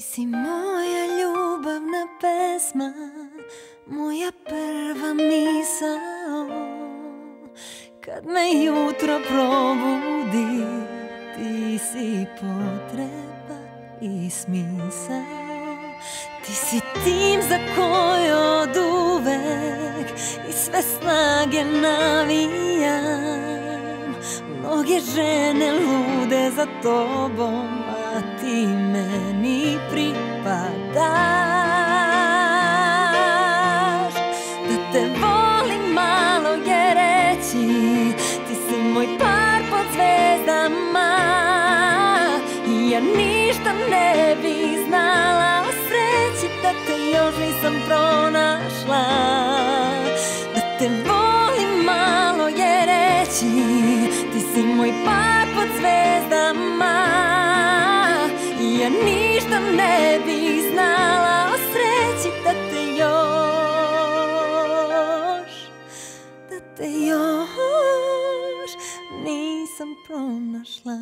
si moja ljubavna pesma, moja prva misao. Kad me jutro probudi, ti si potreba i smisao. Ti si tim za koji oduvek i sve snage navijam. Mnoge žene lude za tobom, a ti meni pripadaš. Da te volim malo je reći, ti si moj par pod zvezdama. I ja ništa ne bi znala o sreći da te još nisam pronašla. Da te volim malo je reći, ti si moj par pod zvezdama. I ja ništa ne bi znala o sreći da te još nisam pronašla.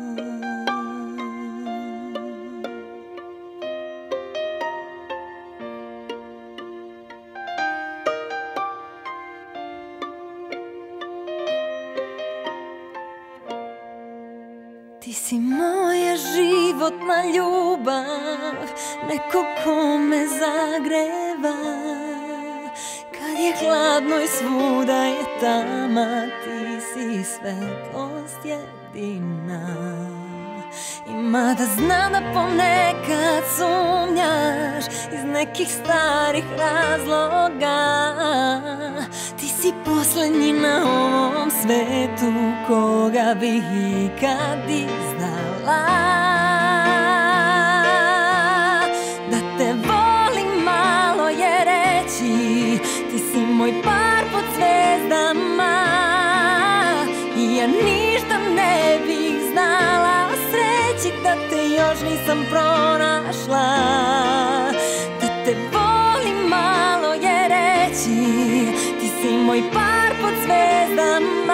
Ti si moja životna ljubav, neko ko me zagreva. Kad je hladno i svuda je tama, ti si svetlost jedina. I mada znam da ponekad sumnjaš iz nekih starih razloga, ti si poslednji na ovom svetu koga bih ikad izdala. Da te volim malo je reći, ti si moj par pod zvezdama. I ja ništa ne bih znala o sreći da te još nisam pronašla. Da te volim malo je reći, ti si moj par pod zvezdama.